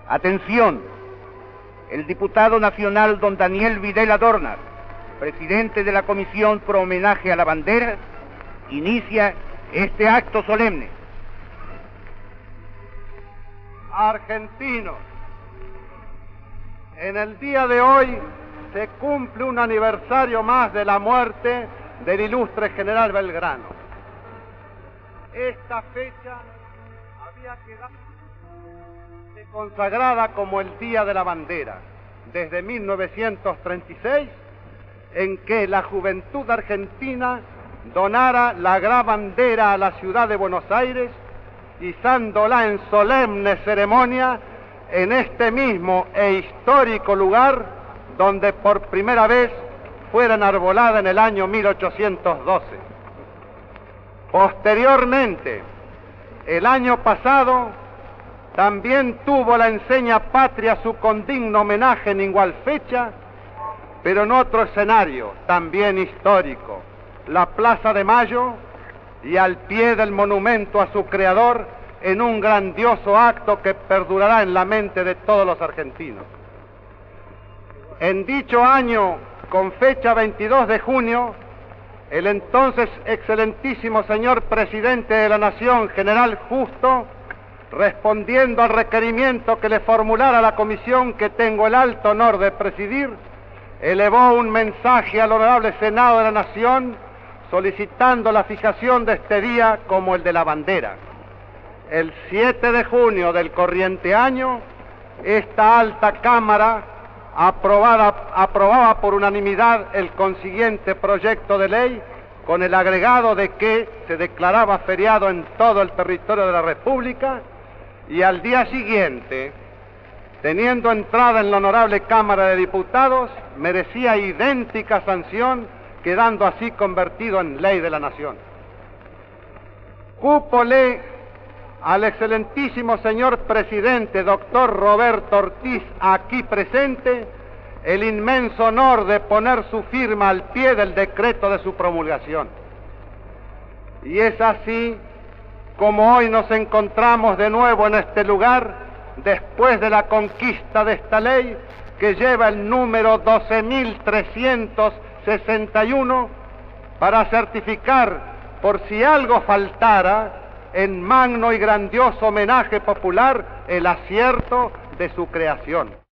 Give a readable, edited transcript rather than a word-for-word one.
Atención, el diputado nacional don Daniel Videla Dornas, presidente de la Comisión pro Homenaje a la Bandera, inicia este acto solemne. Argentinos, en el día de hoy se cumple un aniversario más de la muerte del ilustre general Belgrano. Esta fecha había quedado consagrada como el Día de la Bandera, desde 1936, en que la juventud argentina donara la gran bandera a la ciudad de Buenos Aires, izándola en solemne ceremonia en este mismo e histórico lugar donde por primera vez fuera enarbolada en el año 1812. Posteriormente, el año pasado, también tuvo la enseña patria su condigno homenaje en igual fecha, pero en otro escenario, también histórico, la Plaza de Mayo, y al pie del monumento a su creador, en un grandioso acto que perdurará en la mente de todos los argentinos. En dicho año, con fecha 22 de junio, el entonces excelentísimo señor presidente de la Nación, general Justo, respondiendo al requerimiento que le formulara la comisión que tengo el alto honor de presidir, elevó un mensaje al honorable Senado de la Nación solicitando la fijación de este día como el de la bandera. El 7 de junio del corriente año, esta alta Cámara aprobaba por unanimidad el consiguiente proyecto de ley, con el agregado de que se declaraba feriado en todo el territorio de la República, y al día siguiente, teniendo entrada en la honorable Cámara de Diputados, merecía idéntica sanción, quedando así convertido en ley de la Nación. Cúpole al excelentísimo señor presidente, doctor Roberto Ortiz, aquí presente, el inmenso honor de poner su firma al pie del decreto de su promulgación. Y es así como hoy nos encontramos de nuevo en este lugar, después de la conquista de esta ley, que lleva el número 12.361, para certificar, por si algo faltara, en magno y grandioso homenaje popular, el acierto de su creación.